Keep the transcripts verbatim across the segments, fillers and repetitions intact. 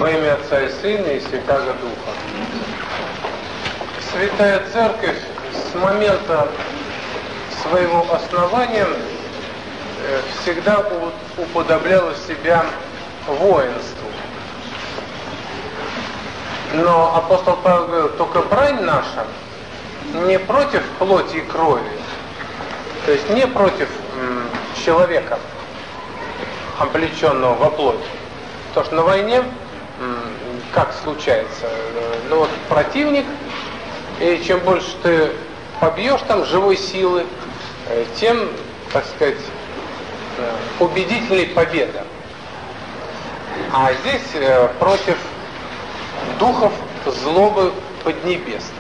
Во имя Отца и Сына и Святаго Духа. Святая Церковь с момента своего основания всегда уподобляла себя воинству. Но апостол Павел говорил, только брань наша не против плоти и крови, то есть не против м, человека, облеченного во плоть. Потому что на войне, м, как случается, ну вот противник, и чем больше ты побьешь там живой силы, тем, так сказать, убедительней победа. А здесь э, против духов злобы поднебесной.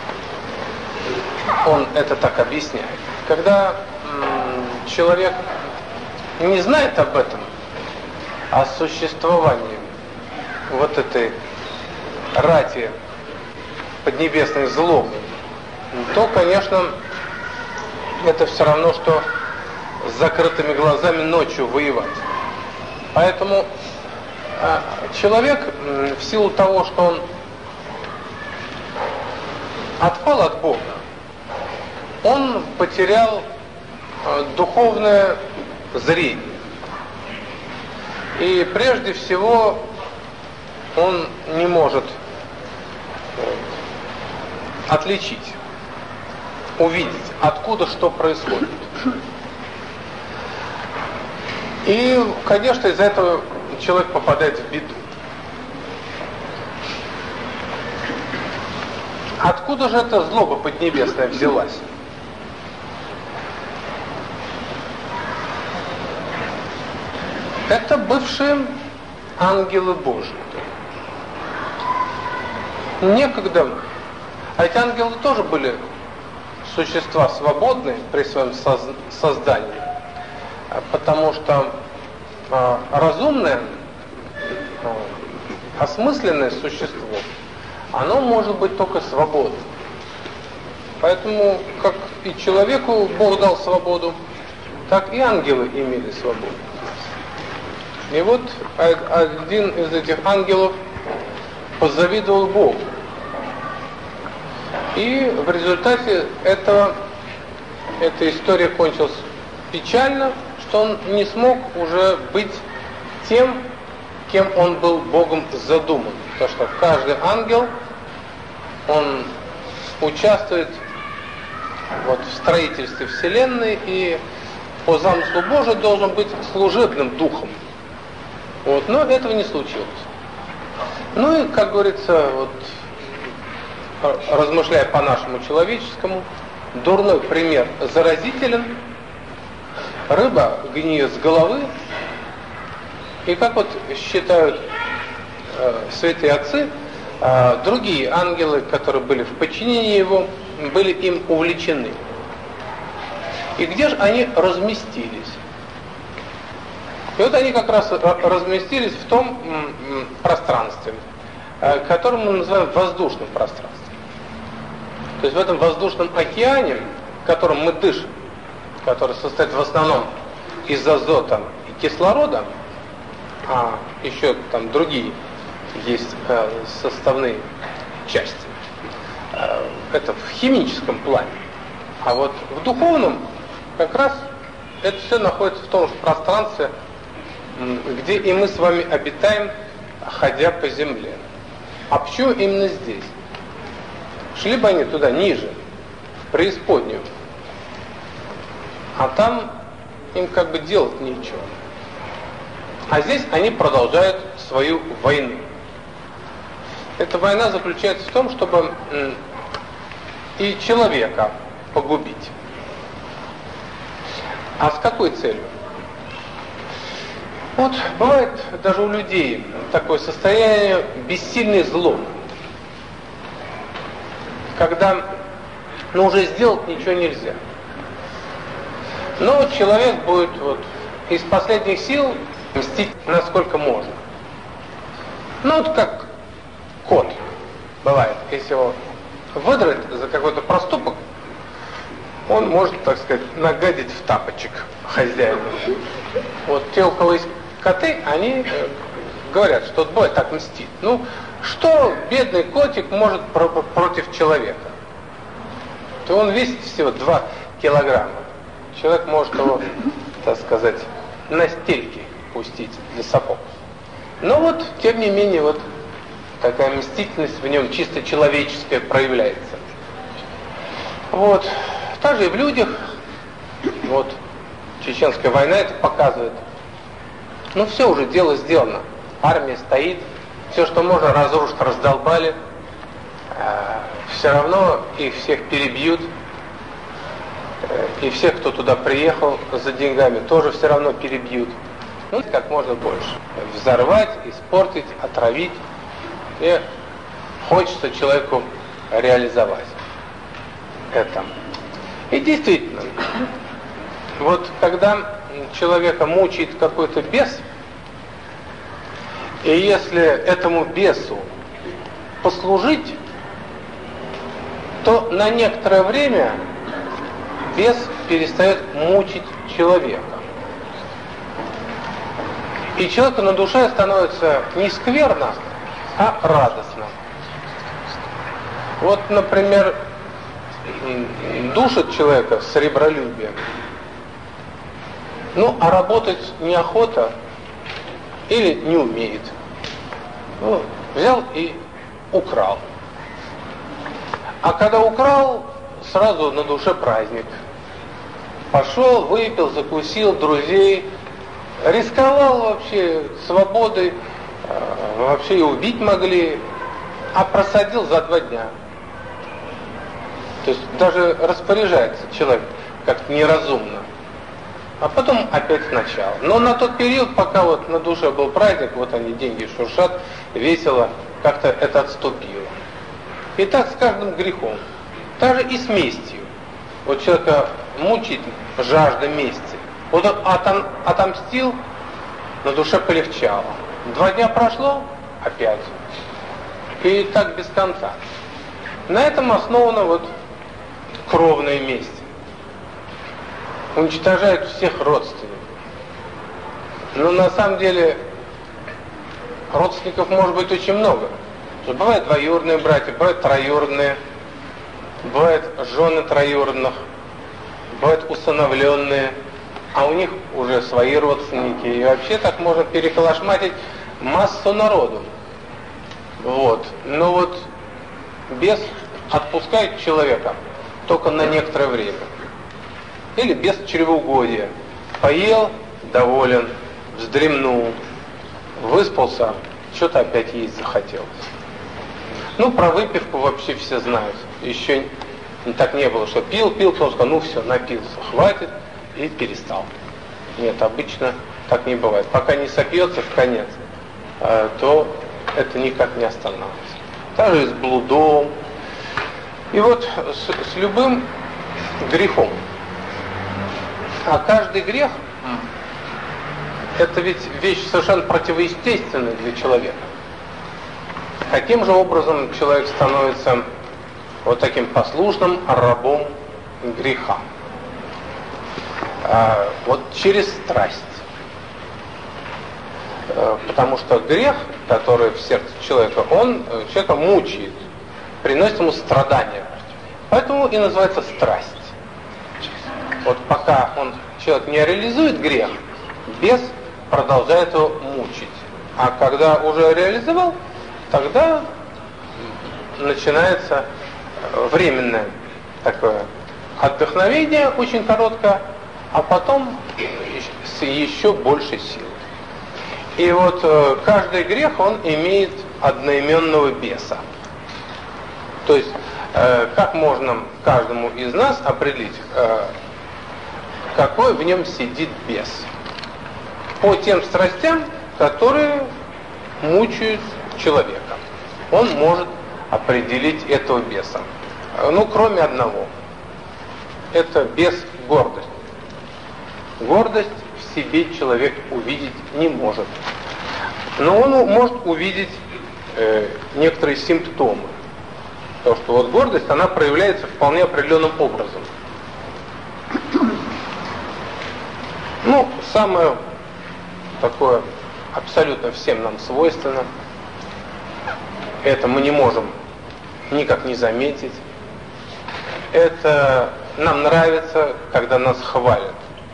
Он это так объясняет. Когда м, человек не знает об этом, о существовании вот этой рати поднебесной злобы, то, конечно, это все равно, что с закрытыми глазами ночью воевать. Поэтому э, человек, э, в силу того, что он отпал от Бога, он потерял э, духовное зрение. И прежде всего он не может э, отличить, увидеть, откуда что происходит. И, конечно, из-за этого человек попадает в беду. Откуда же эта злоба поднебесная взялась? Это бывшие ангелы Божьи. Некогда, а эти ангелы тоже были существа свободные при своем соз- создании, потому что э, разумное, э, осмысленное существо, оно может быть только свободным. Поэтому, как и человеку Бог дал свободу, так и ангелы имели свободу. И вот один из этих ангелов позавидовал Богу. И в результате этого эта история кончилась печально, что он не смог уже быть тем, кем он был Богом задуман. Потому что каждый ангел, он участвует вот в строительстве Вселенной и по замыслу Божию должен быть служебным духом. Вот, но этого не случилось. Ну и, как говорится, вот, размышляя по нашему человеческому, дурной пример заразителен, рыба гниет с головы, и как вот считают э, святые отцы, э, другие ангелы, которые были в подчинении его, были им увлечены. И где же они разместились? И вот они как раз разместились в том м, пространстве, э, которое мы называем воздушным пространством. То есть в этом воздушном океане, которым мы дышим, который состоит в основном из азота и кислорода, а еще там другие есть э, составные части. Э, это в химическом плане. А вот в духовном как раз это все находится в том же пространстве, где и мы с вами обитаем, ходя по земле. А почему именно здесь? Шли бы они туда ниже, в преисподнюю, а там им как бы делать нечего. А здесь они продолжают свою войну. Эта война заключается в том, чтобы и человека погубить. А с какой целью? Вот бывает даже у людей такое состояние бессильной злобы, когда ну, уже сделать ничего нельзя. Но вот человек будет вот из последних сил мстить насколько можно. Ну вот как кот бывает, если его выдрать за какой-то проступок, он может, так сказать, нагадить в тапочек хозяину. Вот те, у кого есть коты, они говорят, что бой так мстит. Ну, что бедный котик может про- против человека? То он весит всего два килограмма. Человек может его, так сказать, на стельки пустить для сапог. Но вот, тем не менее, вот такая мстительность в нем чисто человеческая проявляется. Вот. Также и в людях. Вот. Чеченская война это показывает. Ну все, уже дело сделано. Армия стоит. Все, что можно, разрушить, раздолбали. А, все равно их всех перебьют. И всех, кто туда приехал за деньгами, тоже все равно перебьют. Ну, как можно больше. Взорвать, испортить, отравить. И хочется человеку реализовать это. И действительно, вот когда человека мучает какой-то бес, и если этому бесу послужить, то на некоторое время бес перестает мучить человека. И человеку на душе становится не скверно, а радостно. Вот, например, душит человека сребролюбием. Ну, а работать неохота или не умеет. Ну, взял и украл. А когда украл, сразу на душе праздник. Пошел, выпил, закусил, друзей, рисковал вообще свободой, вообще и убить могли, а просадил за два дня. То есть даже распоряжается человек как-то неразумно. А потом опять сначала. Но на тот период, пока вот на душе был праздник, вот они деньги шуршат, весело, как-то это отступило. И так с каждым грехом. Даже и с местью. Вот человека мучит жажда мести. Вот он отом, отомстил, на душе полегчало. Два дня прошло, опять. И так без конца. На этом основана вот кровная месть. Уничтожают всех родственников. Но на самом деле родственников может быть очень много. Бывают двоюродные братья, бывают троюродные, бывают жены троюродных, бывают усыновленные, а у них уже свои родственники. И вообще так можно переколошматить массу народу. Вот. Но вот бес отпускает человека только на некоторое время. Или без чревоугодия. Поел, доволен, вздремнул, выспался, что-то опять есть захотелось. Ну, про выпивку вообще все знают. Еще так не было, что пил, пил, потом сказал, ну все, напился, хватит, и перестал. Нет, обычно так не бывает. Пока не сопьется в конец, то это никак не останавливается. Также и с блудом. И вот с, с любым грехом. А каждый грех – это ведь вещь совершенно противоестественная для человека. Каким же образом человек становится вот таким послушным рабом греха? А, вот через страсть. А, потому что грех, который в сердце человека, он человека мучает, приносит ему страдания. Поэтому и называется страсть. Вот пока он, человек не реализует грех, бес продолжает его мучить. А когда уже реализовал, тогда начинается временное такое отдохновение, очень короткое, а потом с еще большей силой. И вот каждый грех, он имеет одноименного беса. То есть, как можно каждому из нас определить, какой в нем сидит бес? По тем страстям, которые мучают человека. Он может определить этого беса. Ну, кроме одного. Это бес гордость. Гордость в себе человек увидеть не может. Но он может увидеть э, некоторые симптомы. Потому что вот гордость, она проявляется вполне определенным образом. Ну, самое такое абсолютно всем нам свойственно. Это мы не можем никак не заметить. Это нам нравится, когда нас хвалят.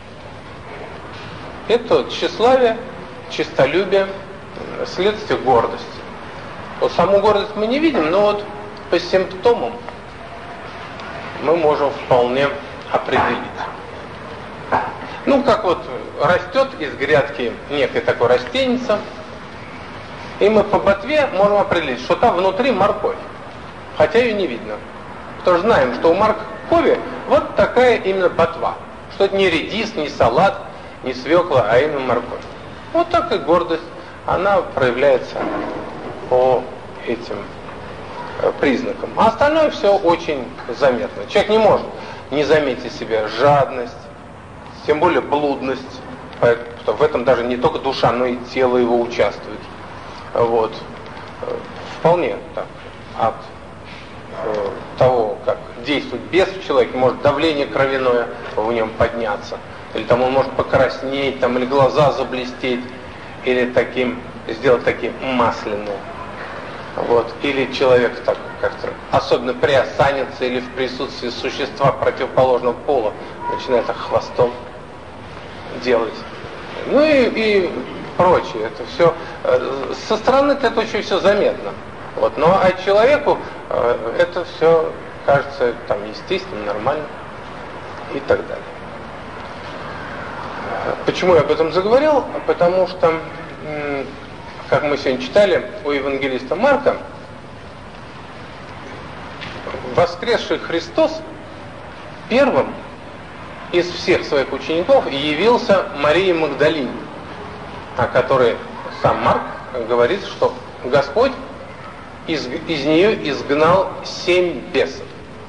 Это тщеславие, честолюбие, следствие гордости. Вот саму гордость мы не видим, но вот по симптомам мы можем вполне определить. Ну, как вот растет из грядки некая такая растеница, и мы по ботве можем определить, что там внутри морковь, хотя ее не видно. Потому что знаем, что у моркови вот такая именно ботва, что это не редис, не салат, не свекла, а именно морковь. Вот так и гордость, она проявляется по этим признакам. А остальное все очень заметно. Человек не может не заметить себе жадность, тем более блудность. В этом даже не только душа, но и тело его участвует. Вот. Вполне так. От э, того, как действует бес в человеке, может давление кровяное в нем подняться. Или там он может покраснеть, там, или глаза заблестеть, или таким, сделать таким масляным. Вот. Или человек так как-то особенно приосанится, или в присутствии существа противоположного пола начинает так хвостом делать. Ну и, и прочее. Это все со стороны это очень все заметно. Вот. Но а человеку э, это все кажется там естественно, нормально и так далее. Почему я об этом заговорил? Потому что, как мы сегодня читали у евангелиста Марка, воскресший Христос первым из всех своих учеников явился Марии Магдалине, о которой сам Марк говорит, что Господь из, из нее изгнал семь бесов.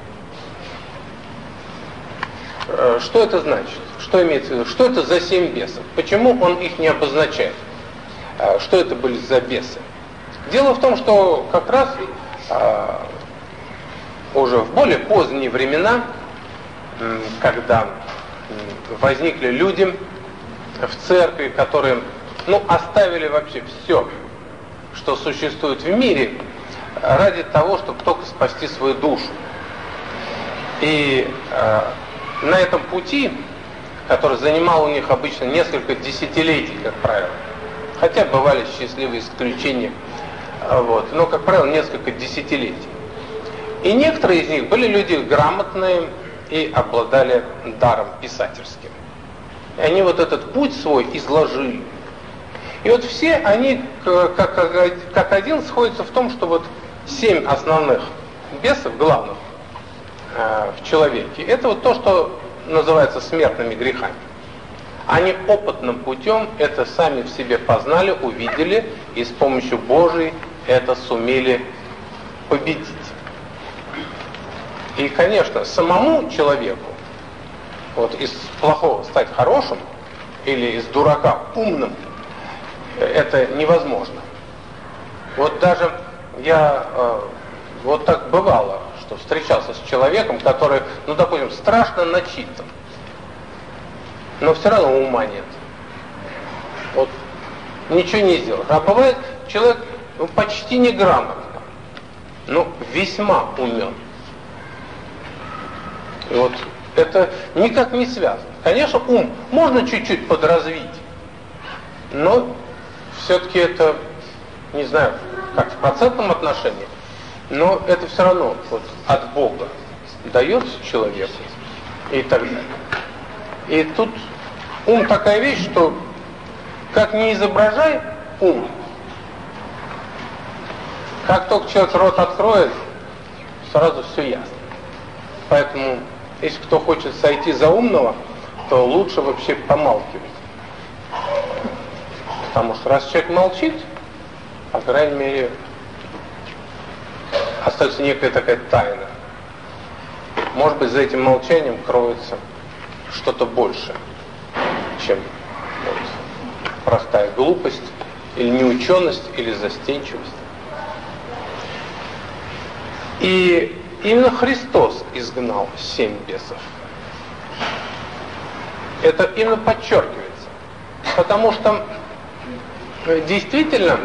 Что это значит? Что имеется в виду? Что это за семь бесов? Почему он их не обозначает? Что это были за бесы? Дело в том, что как раз а, уже в более поздние времена, когда возникли люди в церкви, которые ну, оставили вообще все, что существует в мире, ради того, чтобы только спасти свою душу. И а, на этом пути, который занимал у них обычно несколько десятилетий, как правило, хотя бывали счастливые исключения, вот, но, как правило, несколько десятилетий. И некоторые из них были люди грамотные и обладали даром писательским. И они вот этот путь свой изложили. И вот все они, как, как, как один, сходятся в том, что вот семь основных бесов, главных э, в человеке, это вот то, что называется смертными грехами. Они опытным путем это сами в себе познали, увидели и с помощью Божией это сумели победить. И, конечно, самому человеку вот из плохого стать хорошим или из дурака умным, это невозможно. Вот даже я э, вот так бывало, что встречался с человеком, который, ну, допустим, страшно начитан, но все равно ума нет. Вот ничего не сделаешь. А бывает человек ну, почти неграмотный, но весьма умен. И вот это никак не связано. Конечно, ум можно чуть-чуть подразвить, но все-таки это, не знаю, как в процентном отношении, но это все равно вот, от Бога дается человеку и так далее. И тут ум такая вещь, что как не изображай ум, как только человек рот откроет, сразу все ясно. Поэтому, если кто хочет сойти за умного, то лучше вообще помалкивать. Потому что раз человек молчит, по крайней мере, остается некая такая тайна. Может быть, за этим молчанием кроется что-то большее, чем вот, простая глупость, или неученость, или застенчивость. И именно Христос изгнал семь бесов. Это именно подчеркивается. Потому что действительно,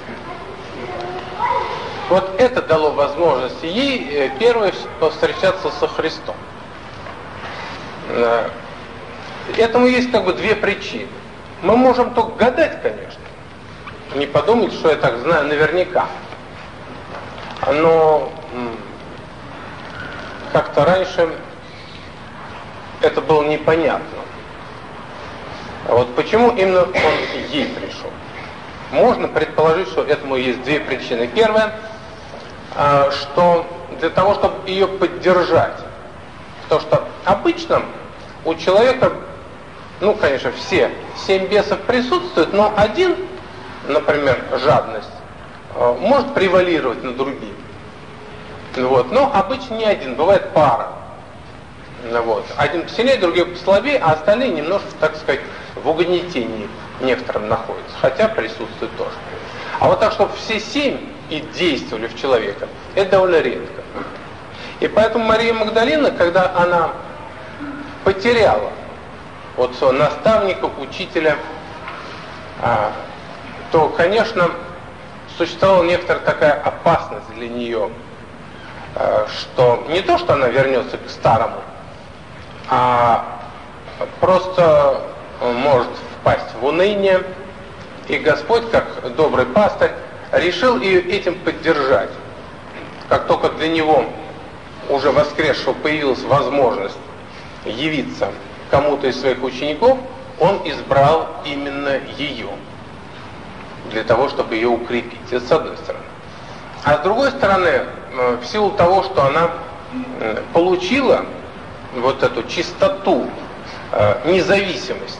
вот это дало возможность ей первой повстречаться со Христом. Этому есть как бы две причины. Мы можем только гадать, конечно, не подумать, что я так знаю наверняка. Но как-то раньше это было непонятно. А вот почему именно он ей пришел? Можно предположить, что этому есть две причины. Первая, что для того, чтобы ее поддержать. Потому что обычно у человека, ну, конечно, все семь бесов присутствуют, но один, например, жадность, может превалировать над другими. Вот. Но обычно не один, бывает пара. Вот. Один посильнее, другой послабее, а остальные немножко, так сказать, в угнетении некоторым находятся, хотя присутствуют тоже. А вот так, чтобы все семь и действовали в человека, это довольно редко. И поэтому Мария Магдалина, когда она потеряла вот своего наставника, учителя, то, конечно, существовала некоторая такая опасность для нее, что не то, что она вернется к старому, а просто может впасть в уныние, и Господь, как добрый пастырь, решил ее этим поддержать. Как только для него, уже воскресшего, появилась возможность явиться кому-то из своих учеников, он избрал именно ее, для того, чтобы ее укрепить. Это с одной стороны. А с другой стороны, в силу того, что она получила вот эту чистоту, независимость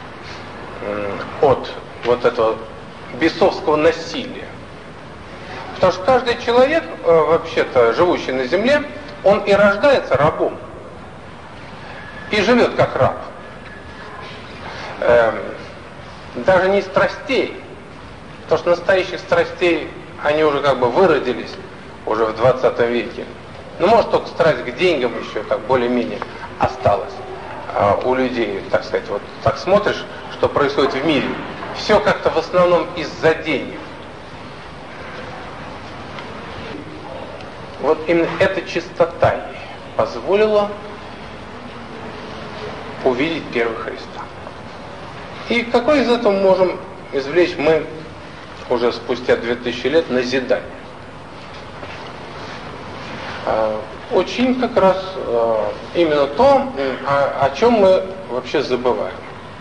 от вот этого бесовского насилия. Потому что каждый человек, вообще-то живущий на земле, он и рождается рабом, и живет как раб. Даже не страстей, потому что настоящих страстей, они уже как бы выродились уже в двадцатом веке. Ну, может, только страсть к деньгам еще так более-менее осталась а, у людей, так сказать. Вот так смотришь, что происходит в мире. Все как-то в основном из-за денег. Вот именно эта чистота ей позволила увидеть первого Христа. И какой из этого можем извлечь мы уже спустя две тысячи лет назидание? Очень как раз именно то, о, о чем мы вообще забываем.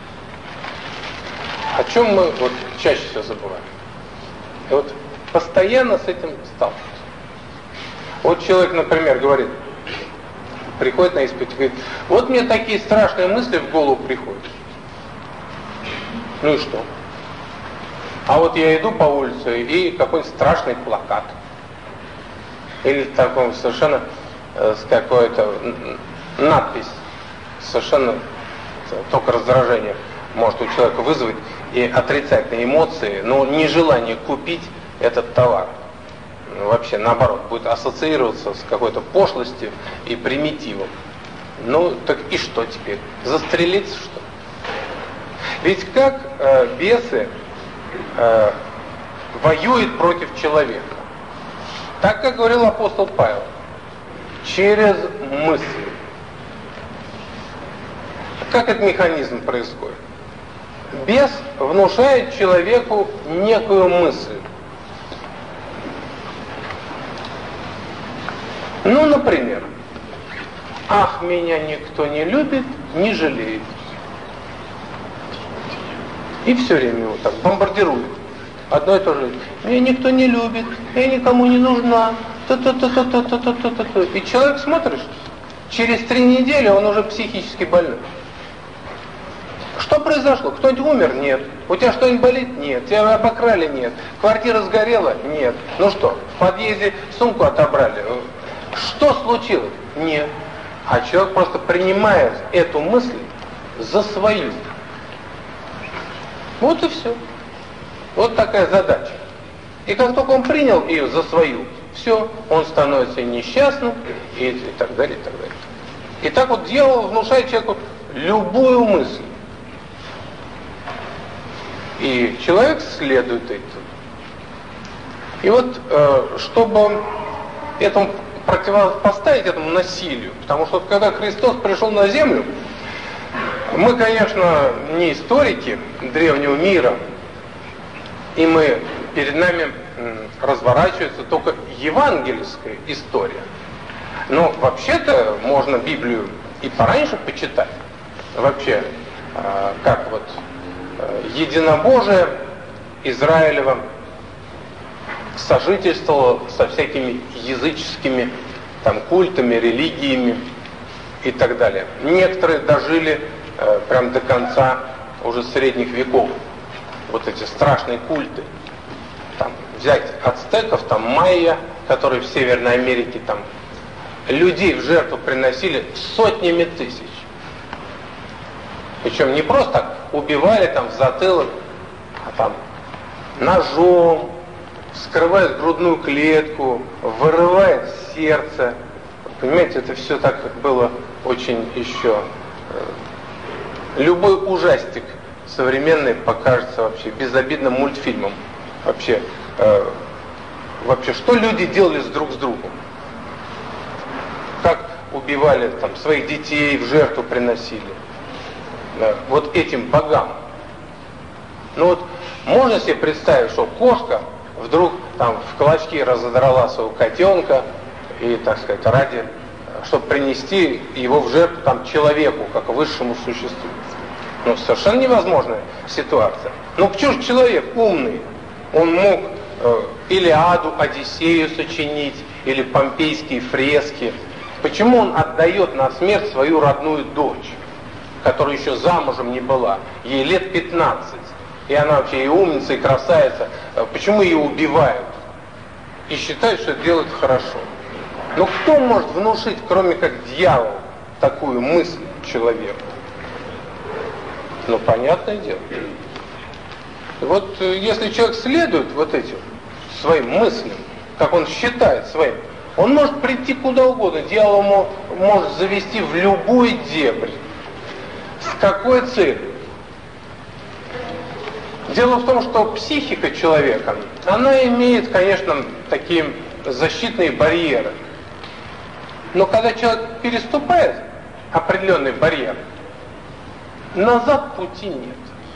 О чем мы вот чаще всего забываем. И вот постоянно с этим сталкиваемся. Вот человек, например, говорит, приходит на исповедь и говорит, вот мне такие страшные мысли в голову приходят. Ну и что? А вот я иду по улице, и какой-нибудь страшный плакат. Или в таком совершенно э, с какой-то надпись, совершенно только раздражение может у человека вызвать и отрицательные эмоции, но нежелание купить этот товар. Ну, вообще, наоборот, будет ассоциироваться с какой-то пошлостью и примитивом. Ну, так и что теперь? Застрелиться, что ли? Ведь как э, бесы э, воюют против человека? Так, как говорил апостол Павел, через мысль. Как этот механизм происходит? Бес внушает человеку некую мысль. Ну, например, «Ах, меня никто не любит, не жалеет». И все время его так бомбардирует. Одно и то же. Меня никто не любит, я никому не нужна. Та-та-та-та-та-та-та-та-та. И человек, смотришь, через три недели он уже психически больной. Что произошло? Кто-нибудь умер? Нет. У тебя что-нибудь болит? Нет. Тебя обокрали? Нет. Квартира сгорела? Нет. Ну что, в подъезде сумку отобрали? Что случилось? Нет. А человек просто принимает эту мысль за свою. Вот и все. Вот такая задача. И как только он принял ее за свою, все, он становится несчастным и, и так далее, и так далее. И так вот дьявол внушает человеку любую мысль. И человек следует этому. И вот, чтобы этому противопоставить этому насилию, потому что когда Христос пришел на землю, мы, конечно, не историки древнего мира, и мы, перед нами разворачивается только евангельская история. Но вообще-то можно Библию и пораньше почитать. Вообще, как вот единобожие Израилева сожительствовало со всякими языческими там, культами, религиями и так далее. Некоторые дожили э, прям до конца уже средних веков. Вот эти страшные культы. Там, взять ацтеков, там майя, которые в Северной Америке там людей в жертву приносили сотнями тысяч. Причем не просто так убивали там в затылок, а там ножом, вскрывает грудную клетку, вырывает сердце. Понимаете, это все так было очень еще... Любой ужастик современный покажется вообще безобидным мультфильмом. Вообще, э, вообще, что люди делали с друг с другом? Как убивали там своих детей, в жертву приносили. Да, вот этим богам. Ну вот, можно себе представить, что кошка вдруг там в клочки разодрала своего котенка и, так сказать, ради, чтобы принести его в жертву там человеку, как высшему существу. Ну, совершенно невозможная ситуация. Ну, почему же человек умный? Он мог э, Илиаду, Одиссею сочинить, или помпейские фрески. Почему он отдает на смерть свою родную дочь, которая еще замужем не была? Ей лет пятнадцать. И она вообще и умница, и красавица. Почему ее убивают? И считают, что это делают хорошо. Но кто может внушить, кроме как дьявол, такую мысль человеку? Ну, понятное дело. И вот если человек следует вот этим своим мыслям, как он считает своим, он может прийти куда угодно. Дьявол ему может завести в любую дебрь. С какой целью? Дело в том, что психика человека, она имеет, конечно, такие защитные барьеры. Но когда человек переступает определенный барьер, назад пути нет.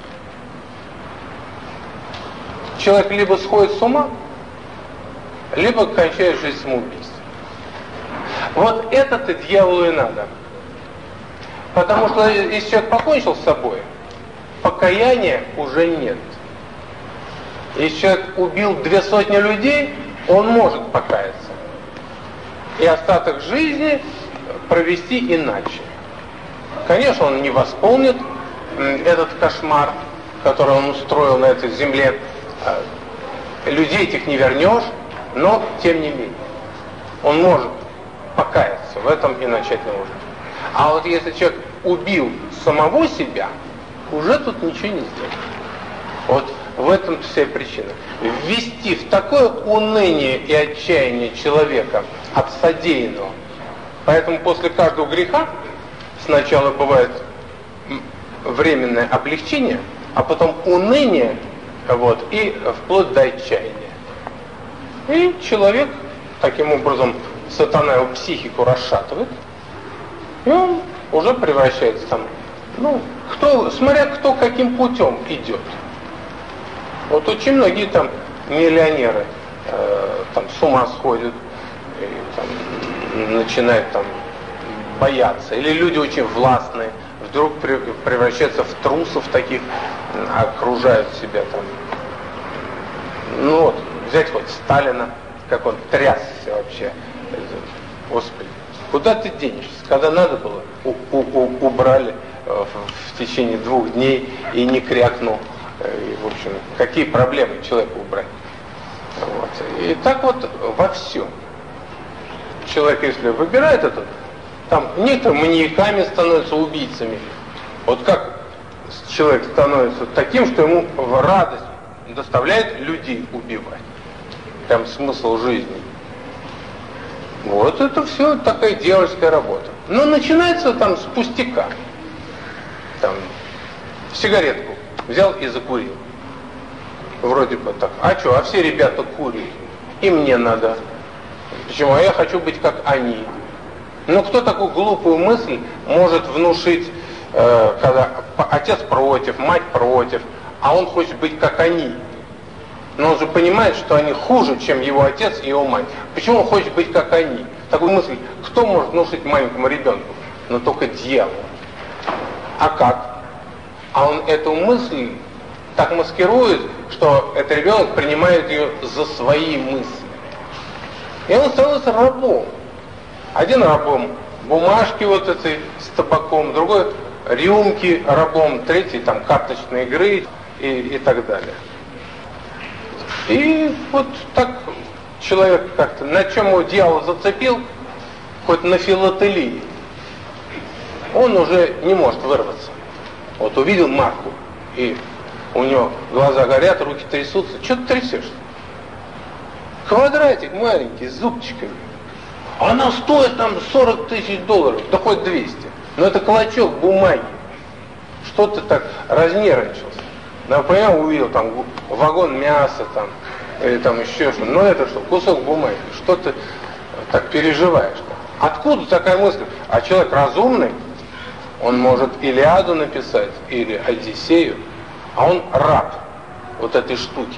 Человек либо сходит с ума, либо кончает жизнь самоубийством. Вот это-то дьяволу и надо. Потому что если человек покончил с собой, покаяния уже нет. Если человек убил две сотни людей, он может покаяться. И остаток жизни провести иначе. Конечно, он не восполнит этот кошмар, который он устроил на этой земле. Людей этих не вернешь, но тем не менее. Он может покаяться в этом и начать новую жизнь. А вот если человек убил самого себя, уже тут ничего не сделать. Вот в этом вся причина. Ввести в такое уныние и отчаяние человека от содеянного. Поэтому после каждого греха сначала бывает временное облегчение, а потом уныние, вот, и вплоть до отчаяния. И человек, таким образом, сатана его психику расшатывает, и он уже превращается там, ну, кто, смотря кто каким путем идет. Вот очень многие там миллионеры э, там с ума сходят, и, там, начинают там бояться. Или люди очень властные, вдруг превращаются в трусов таких, окружают себя там. Ну вот, взять хоть Сталина, как он трясся вообще. Господи, куда ты денешься? Когда надо было, у, у, убрали в, в течение двух дней и не крякнул. И, в общем, какие проблемы человеку убрать? Вот. И так вот во всем. Человек, если выбирает это, там некоторые маньяками становятся убийцами. Вот как человек становится таким, что ему в радость доставляет людей убивать. Прям смысл жизни. Вот это все такая дьявольская работа. Но начинается там с пустяка. Там сигаретку взял и закурил. вроде бы так. А что, а все ребята курят, и мне надо. Почему? А я хочу быть как они. Но кто такую глупую мысль может внушить, э, когда отец против, мать против, а он хочет быть как они? Но он же понимает, что они хуже, чем его отец и его мать. Почему он хочет быть как они? Такую мысль кто может внушить маленькому ребенку? Но только дьявол. А как? А он эту мысль так маскирует, что этот ребенок принимает ее за свои мысли. И он становится рабом. Один рабом бумажки вот этой с табаком, другой рюмки рабом, третий там карточной игры и, и так далее. И вот так человек как-то, на чем его дьявол зацепил, хоть на филателии, он уже не может вырваться. Вот увидел марку, и у него глаза горят, руки трясутся. Что ты трясешься? Квадратик маленький, с зубчиками. Она стоит там сорок тысяч долларов, да хоть двести. Но это клочок бумаги. Что ты так разнервничался? Например, увидел там вагон мяса там, или там еще что. Но это что? Кусок бумаги. Что ты так переживаешь-то? Откуда такая мысль? А человек разумный, он может Илиаду написать, или Одиссею, а он раб вот этой штуки.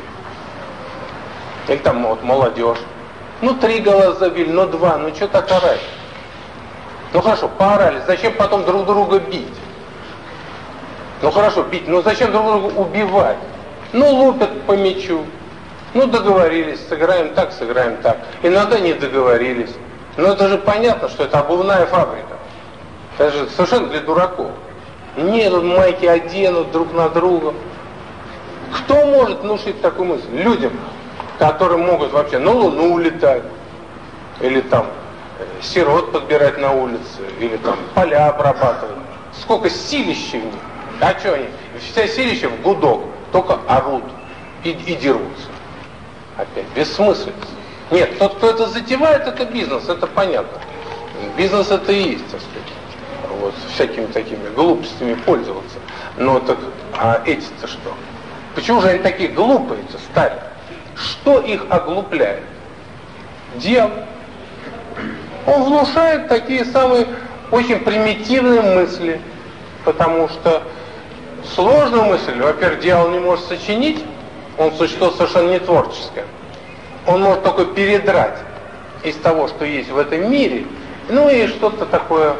Или там вот молодежь. Ну, три голоса забили, ну, два, ну, что так орать? Ну, хорошо, поорали, зачем потом друг друга бить? Ну, хорошо, бить, но зачем друг друга убивать? Ну, лупят по мячу. Ну, договорились, сыграем так, сыграем так. Иногда не договорились. Но это же понятно, что это обувная фабрика. Это же совершенно для дураков. Не, тут майки оденут друг на друга. Кто может внушить такую мысль? Людям, которые могут вообще на Луну улетать, или там сирот подбирать на улице, или там поля обрабатывать. Сколько силища в них. А что они? Вся силища в гудок, только орут и, и дерутся. Опять, бессмысленность. Нет, тот, кто это затевает, это бизнес, это понятно. Бизнес это и есть, так сказать. Вот, всякими такими глупостями пользоваться. Но так, а эти-то что? Почему же они такие глупые-то стали? Что их оглупляет? Дьявол. Он внушает такие самые очень примитивные мысли, потому что сложную мысль, во-первых, дьявол не может сочинить, он существо совершенно не творческое. Он может только передрать из того, что есть в этом мире, ну и что-то такое,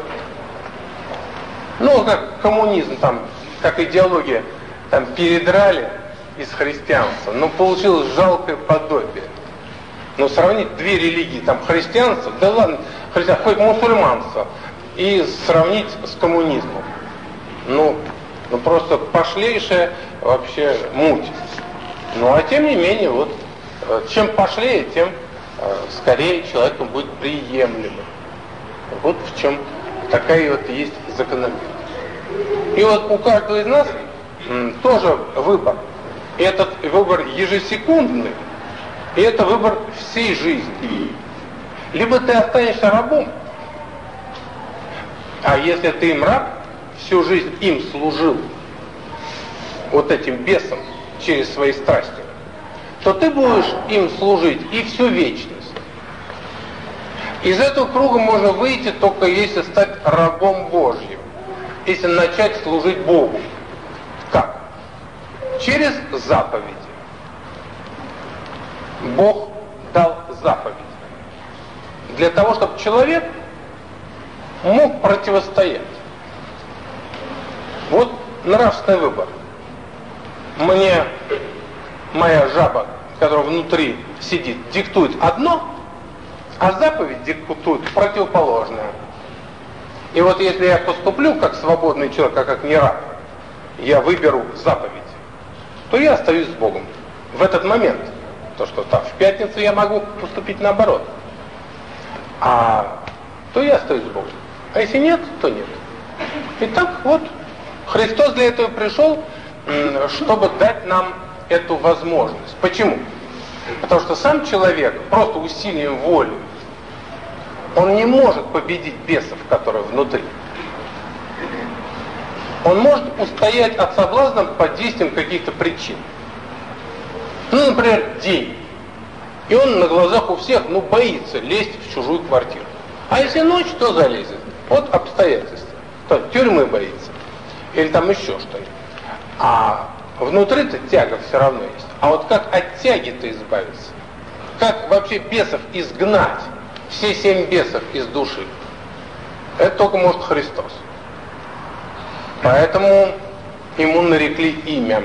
ну как коммунизм, там, как идеология, там передрали из христианства, но получилось жалкое подобие. Но сравнить две религии, там христианство, да ладно, христианство, хоть мусульманство, и сравнить с коммунизмом. Ну, ну просто пошлейшая вообще муть. Ну а тем не менее, вот, чем пошлее, тем э, скорее человеку будет приемлемо. Вот в чем такая вот есть закономерность. И вот у каждого из нас м, тоже выбор. И этот выбор ежесекундный, и это выбор всей жизни. Либо ты останешься рабом, а если ты им раб, всю жизнь им служил, вот этим бесам, через свои страсти, то ты будешь им служить и всю вечность. Из этого круга можно выйти только если стать рабом Божьим, если начать служить Богу. Как? Через заповеди. Бог дал заповедь для того, чтобы человек мог противостоять. Вот нравственный выбор. Мне моя жаба, которая внутри сидит, диктует одно, а заповедь диктует противоположное. И вот если я поступлю как свободный человек, а как не раб, я выберу заповедь, то я остаюсь с Богом в этот момент. То, что там в пятницу я могу поступить наоборот. А то я остаюсь с Богом. А если нет, то нет. Итак, вот Христос для этого пришел, чтобы дать нам эту возможность. Почему? Потому что сам человек просто усилием воли, он не может победить бесов, которые внутри. Он может устоять от соблазна под действием каких-то причин. Ну, например, день. И он на глазах у всех, ну, боится лезть в чужую квартиру. А если ночь, то залезет. Вот обстоятельства. То тюрьмы боится. Или там еще что-нибудь. А внутри-то тяга все равно есть. А вот как от тяги-то избавиться? Как вообще бесов изгнать? Все семь бесов из души. Это только может Христос. Поэтому ему нарекли имя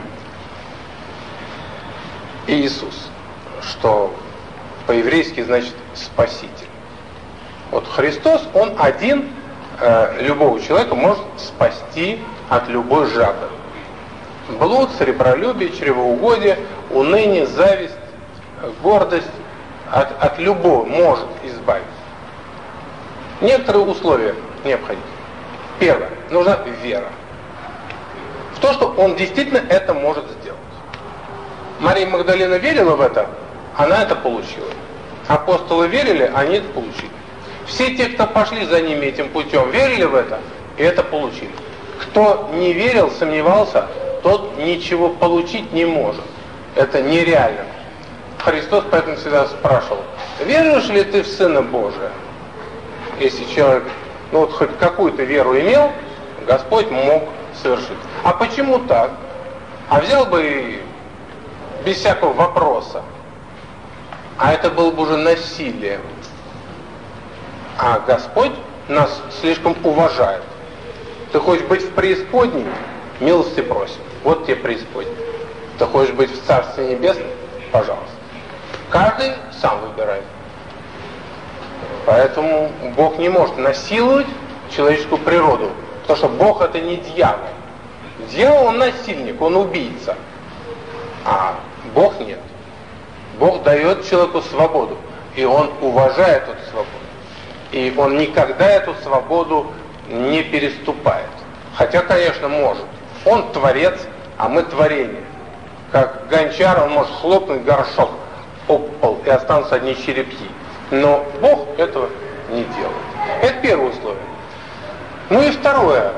Иисус, что по-еврейски значит Спаситель. Вот Христос, Он один э, любого человека может спасти от любой жабы. Блуд, сребролюбие, чревоугодие, уныние, зависть, гордость от, от любого может избавить. Некоторые условия необходимы. Первое. Нужна вера. В то, что Он действительно это может сделать. Мария Магдалина верила в это, она это получила. Апостолы верили, они это получили. Все те, кто пошли за ними этим путем, верили в это, и это получили. Кто не верил, сомневался, тот ничего получить не может. Это нереально. Христос поэтому всегда спрашивал: веруешь ли ты в Сына Божия? Если человек, ну вот хоть какую-то веру имел, Господь мог совершить. А почему так? А взял бы и без всякого вопроса. А это было бы уже насилие. А Господь нас слишком уважает. Ты хочешь быть в преисподней? Милости просим. Вот тебе преисподняя. Ты хочешь быть в Царстве Небесном? Пожалуйста. Каждый сам выбирает. Поэтому Бог не может насиловать человеческую природу. Потому что Бог это не дьявол. Дьявол он насильник, он убийца. А Бог нет. Бог дает человеку свободу. И он уважает эту свободу. И он никогда эту свободу не переступает. Хотя, конечно, может. Он творец, а мы творение. Как гончар, он может хлопнуть горшок об пол, и останутся одни черепки. Но Бог этого не делает. Это первое условие. Ну и второе.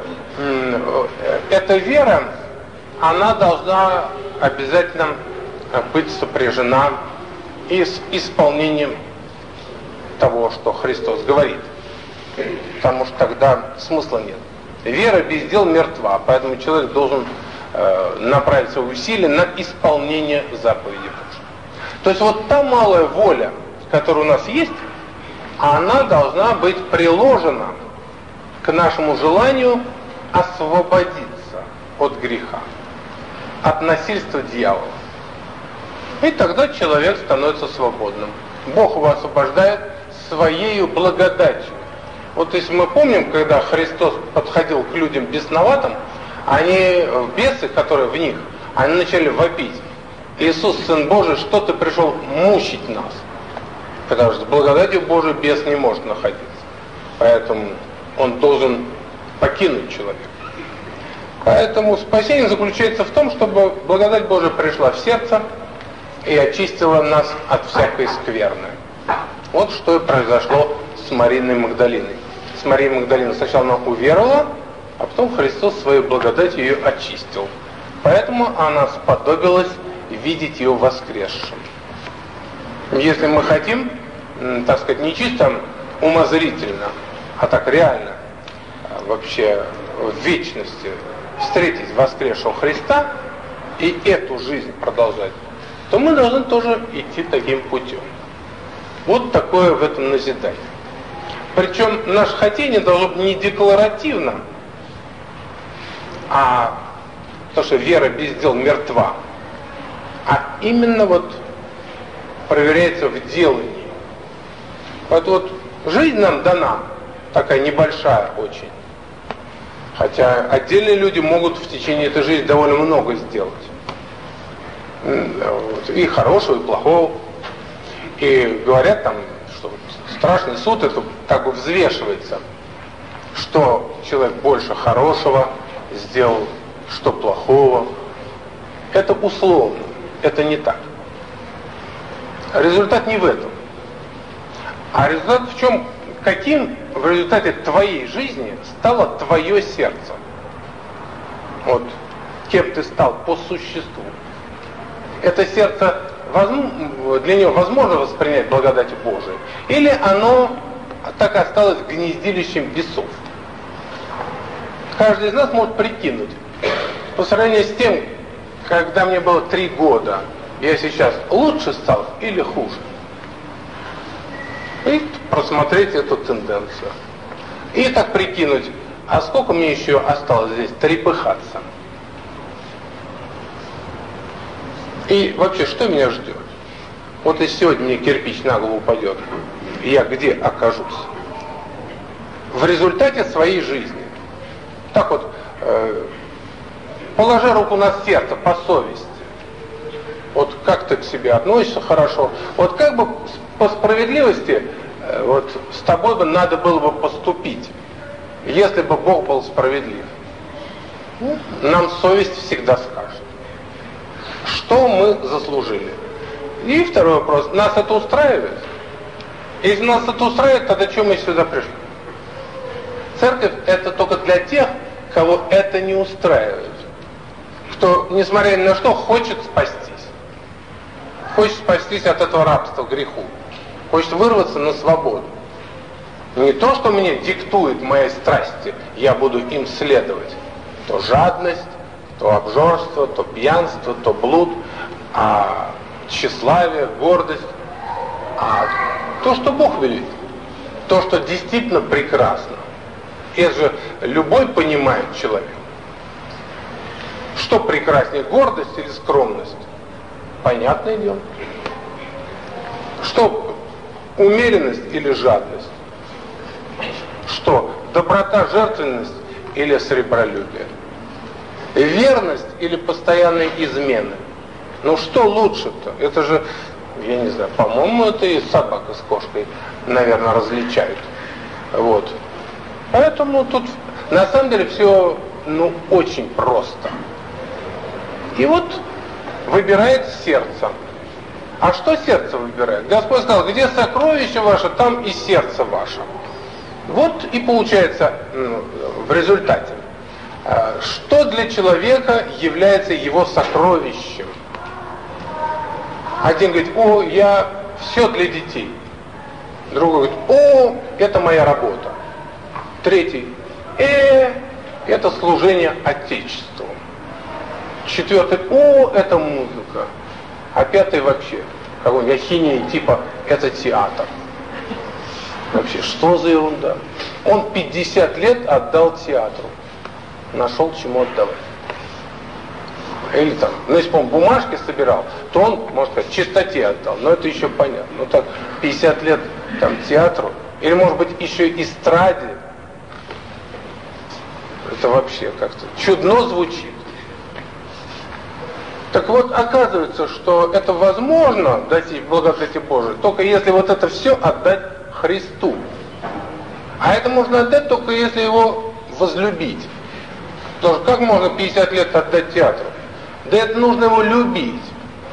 Эта вера, она должна обязательно быть сопряжена и с исполнением того, что Христос говорит. Потому что тогда смысла нет. Вера без дел мертва, поэтому человек должен э, направить свои усилия на исполнение заповеди Божьей. То есть вот та малая воля, которая у нас есть, она должна быть приложена к нашему желанию освободиться от греха, от насильства дьявола. И тогда человек становится свободным. Бог его освобождает своею благодатью. Вот если мы помним, когда Христос подходил к людям бесноватым, они, бесы, которые в них, они начали вопить: Иисус, Сын Божий, что ты пришел мучить нас? Потому что с благодатью Божией бес не может находиться. Поэтому он должен покинуть человека. Поэтому спасение заключается в том, чтобы благодать Божия пришла в сердце и очистила нас от всякой скверны. Вот что и произошло с Марией Магдалиной. С Марией Магдалиной сначала она уверовала, а потом Христос своей благодатью ее очистил. Поэтому она сподобилась видеть ее воскресшим. Если мы хотим, так сказать, не чисто умозрительно, а так реально, вообще в вечности встретить воскресшего Христа и эту жизнь продолжать, то мы должны тоже идти таким путем. Вот такое в этом назидание. Причем наше хотение должно быть не декларативно, а то, что вера без дел мертва, а именно вот проверяется в делании. Вот, вот жизнь нам дана, такая небольшая очень. Хотя отдельные люди могут в течение этой жизни довольно много сделать. И хорошего, и плохого. И говорят там, что страшный суд, это как бы взвешивается, что человек больше хорошего сделал, что плохого. Это условно, это не так. Результат не в этом. А результат в чем? Каким в результате твоей жизни стало твое сердце? Вот кем ты стал по существу. Это сердце для него возможно воспринять благодать Божию, или оно так и осталось гнездилищем бесов. Каждый из нас может прикинуть, по сравнению с тем, когда мне было три года, я сейчас лучше стал или хуже. И просмотреть эту тенденцию. И так прикинуть, а сколько мне еще осталось здесь трепыхаться. И вообще, что меня ждет? Вот если сегодня мне кирпич на голову упадет, я где окажусь? В результате своей жизни. Так вот, э, положи руку на сердце, по совести. Вот как ты к себе относишься хорошо. Вот как бы по справедливости э, вот с тобой бы надо было бы поступить, если бы Бог был справедлив. Ну, нам совесть всегда скажет, что мы заслужили. И второй вопрос. Нас это устраивает? Если нас это устраивает, тогда чем мы сюда пришли? Церковь это только для тех, кого это не устраивает. Кто, несмотря ни на что, хочет спастись. Хочет спастись от этого рабства, греху. Хочет вырваться на свободу. Не то, что мне диктует мои страсти, я буду им следовать. То жадность, то обжорство, то пьянство, то блуд, а тщеславие, гордость. А то, что Бог велит. То, что действительно прекрасно. Это же любой понимает человек. Что прекраснее, гордость или скромность? Понятное дело. Что умеренность или жадность? Что доброта, жертвенность или сребролюбие? Верность или постоянные измены? Ну что лучше-то? Это же, я не знаю, по-моему, это и собака с кошкой, наверное, различают. Вот. Поэтому тут на самом деле все, ну, очень просто. И вот выбирает сердце. А что сердце выбирает? Господь сказал, где сокровище ваше, там и сердце ваше. Вот и получается ну, в результате, что для человека является его сокровищем. Один говорит, о, я все для детей. Другой говорит, о, это моя работа. Третий, э, это служение Отечеству. Четвертый, о, это музыка. А пятый вообще, какой-нибудь ахинея типа, это театр. Вообще, что за ерунда? Он пятьдесят лет отдал театру. Нашел чему отдавать. Или там, ну если бы он бумажки собирал, то он, можно сказать, чистоте отдал. Но это еще понятно. Ну так, пятьдесят лет там театру, или может быть еще эстраде. Это вообще как-то чудно звучит. Так вот, оказывается, что это возможно достичь благодати Божией, только если вот это все отдать Христу. А это можно отдать только если его возлюбить. Потому что как можно пятьдесят лет отдать театру? Да это нужно его любить.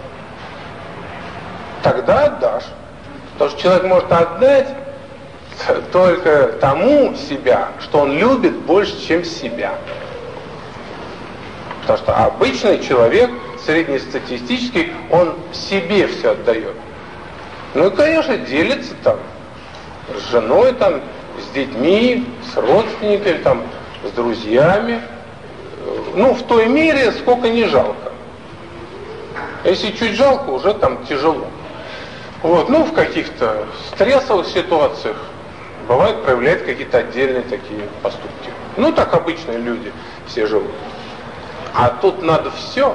Тогда отдашь. Потому что человек может отдать только тому себя, что он любит больше, чем себя. Потому что обычный человек, среднестатистический, он себе все отдает. Ну и, конечно, делится там с женой, там, с детьми, с родственниками, там, с друзьями. Ну, в той мере, сколько не жалко. Если чуть жалко, уже там тяжело. Вот, ну, в каких-то стрессовых ситуациях бывает проявляют какие-то отдельные такие поступки. Ну, так обычные люди все живут. А тут надо все.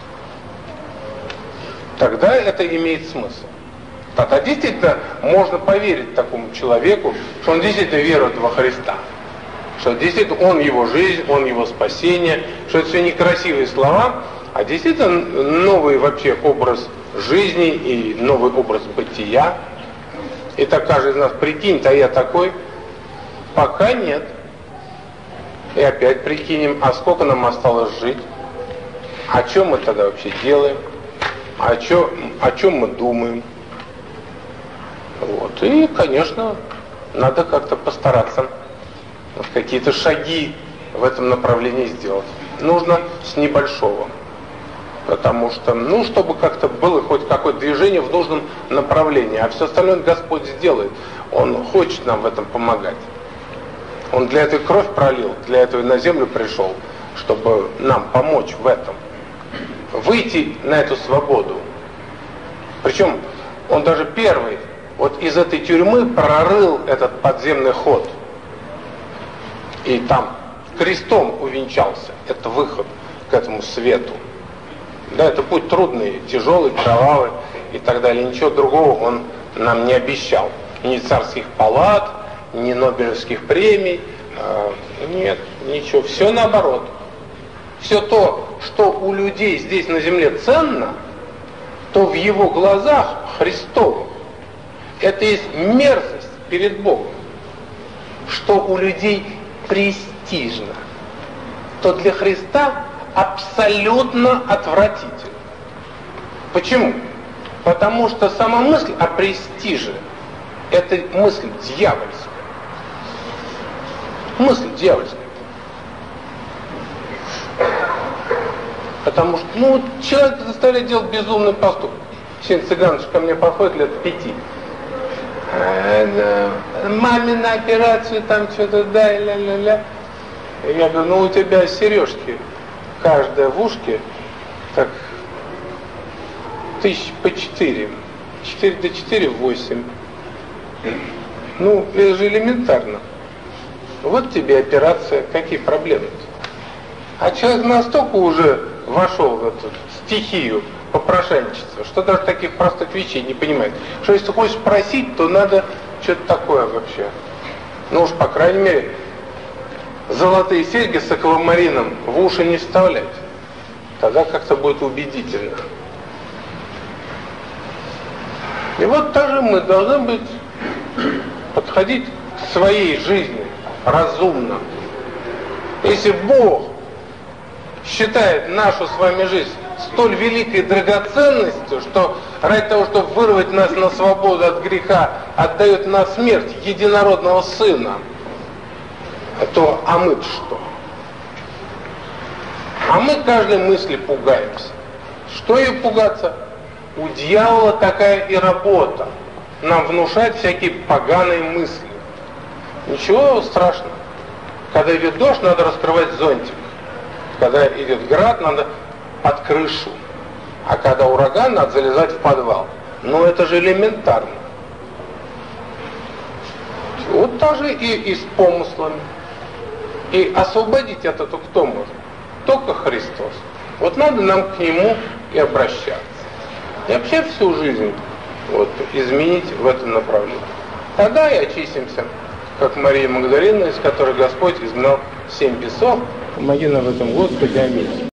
Тогда это имеет смысл. Тогда действительно можно поверить такому человеку, что он действительно верует во Христа. Что действительно он его жизнь, он его спасение, что это все не красивые слова, а действительно новый вообще образ жизни и новый образ бытия. И так каждый из нас прикинет, а я такой? Пока нет. И опять прикинем, а сколько нам осталось жить? О чем мы тогда вообще делаем? О чем, о чем мы думаем? Вот. И, конечно, надо как-то постараться какие-то шаги в этом направлении сделать. Нужно с небольшого. Потому что, ну, чтобы как-то было хоть какое-то движение в нужном направлении. А все остальное Господь сделает. Он хочет нам в этом помогать. Он для этого кровь пролил, для этого и на землю пришел, чтобы нам помочь в этом. Выйти на эту свободу. Причем он даже первый вот из этой тюрьмы прорыл этот подземный ход. И там крестом увенчался. Это выход к этому свету. Да, это путь трудный, тяжелый, кровавый и так далее. Ничего другого он нам не обещал. Ни царских палат, ни нобелевских премий. Э, нет, ничего. Все наоборот. Все то, что у людей здесь на земле ценно, то в его глазах Христовых это есть мерзость перед Богом. Что у людей престижно, то для Христа абсолютно отвратительно. Почему? Потому что сама мысль о престиже – это мысль дьявольская. Мысль дьявольская. Потому что, ну, человек заставляет делать безумный поступок. Сегодня цыганочка ко мне подходит лет пяти. Маме на операцию там что-то дай, ля-ля-ля. Я говорю, ну у тебя сережки каждая в ушке, так тысяч по четыре. Четыре до четыре восемь. Ну, это же элементарно. Вот тебе операция, какие проблемы-то? А человек настолько уже вошел в эту стихию попрошайничества, что даже таких простых вещей не понимает. Что если хочешь просить, то надо что-то такое вообще. Ну уж, по крайней мере, золотые серьги с аквамарином в уши не вставлять. Тогда как-то будет убедительно. И вот также мы должны быть, подходить к своей жизни разумно. Если Бог считает нашу с вами жизнь столь великой драгоценностью, что ради того, чтобы вырвать нас на свободу от греха, отдает на смерть единородного Сына, то а мы-то что? А мы каждой мысли пугаемся. Что ее пугаться? У дьявола такая и работа. Нам внушать всякие поганые мысли. Ничего страшного. Когда идет дождь, надо раскрывать зонтик. Когда идет град, надо под крышу. А когда ураган, надо залезать в подвал. Ну это же элементарно. Вот так же и, и с помыслами. И освободить от этого кто может? Только Христос. Вот надо нам к Нему и обращаться. И вообще всю жизнь вот, изменить в этом направлении. Тогда и очистимся, как Мария Магдалина, из которой Господь изгнал семь бесов. Помоги нам в этом, Господи, аминь.